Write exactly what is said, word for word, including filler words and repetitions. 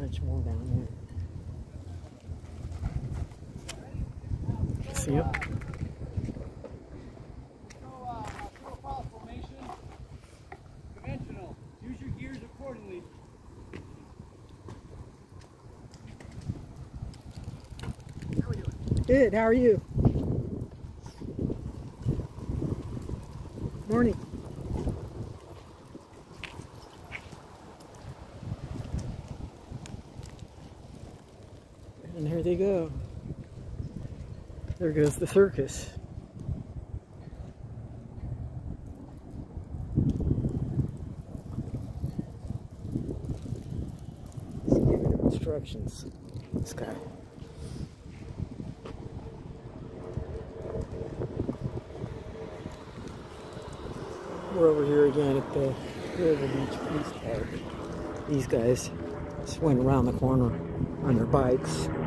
bunch more down there. See ya. Use your gears accordingly. How are we doing? Good, how are you? Morning. And here they go. There goes the circus. Let's give you the instructions. This guy. We're over here again at the River Beach Police Park. These guys just went around the corner on their bikes.